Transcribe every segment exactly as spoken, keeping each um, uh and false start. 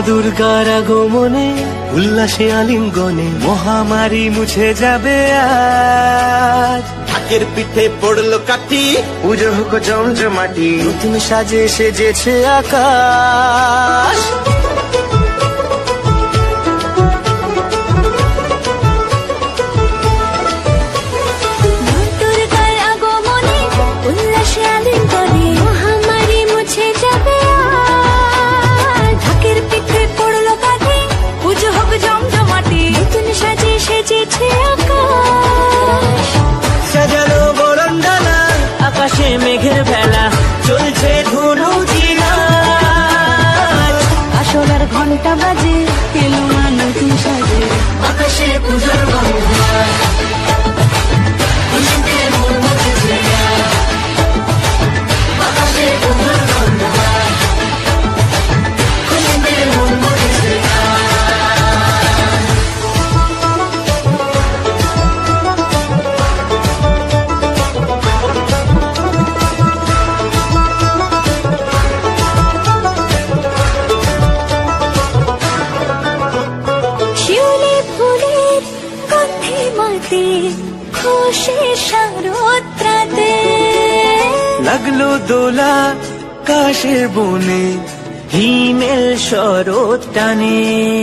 দুর্গার আগমনে উল্লাসে আলিঙ্গনে মহামারী মুছে যাবে আজ। ঢাকের পিঠে পড়লো কাঠি, পুজো হোক জমজমাটি, নতুন সাজে সেজেছে আকাশ। আকাশে মেঘের ভেলা চলছে ধনু জিনা, আসলার ঘন্টা বাজে এলো মা নতুন সাজে, আকাশে পূজার লাগলো দোলা কাশের বনে হিমেল শরৎ টানে।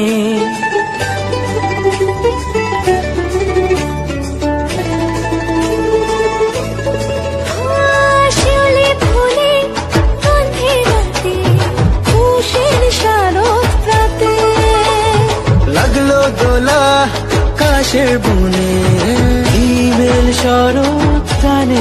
লাগলো দোলা কাশের বনে হিমেল শরৎ টানে।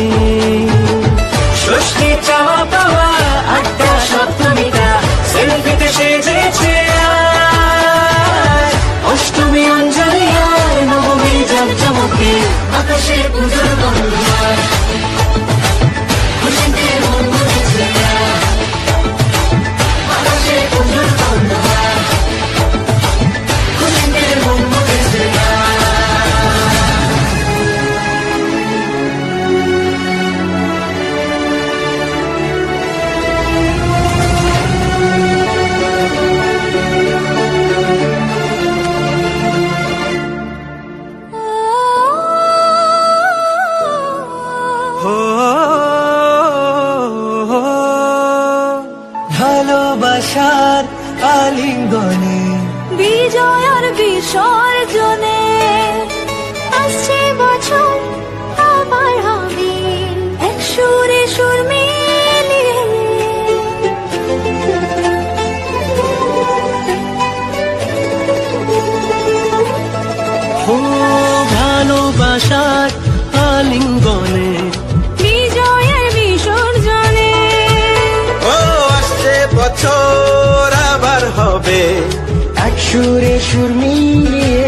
ষষ্ঠী চাওয়া পাওয়া আড্ডা সপ্তমীটা সেলফিতে সেজেছে আজ। অষ্টমী অঞ্জলি আর নবমী জাঁকজমকে আকাশে পুজোর গন্ধ। ভালোবাসার আলিঙ্গনে বিজয় আর বিসর্জনে আসছে বছর আবার হবে এক সুরে সুর মিলিয়ে। ও ভালোবাসার আলিঙ্গনে বিজয় আর বিসর্জনে বছর আবার হবে এক সুরে সুর মিলিয়ে।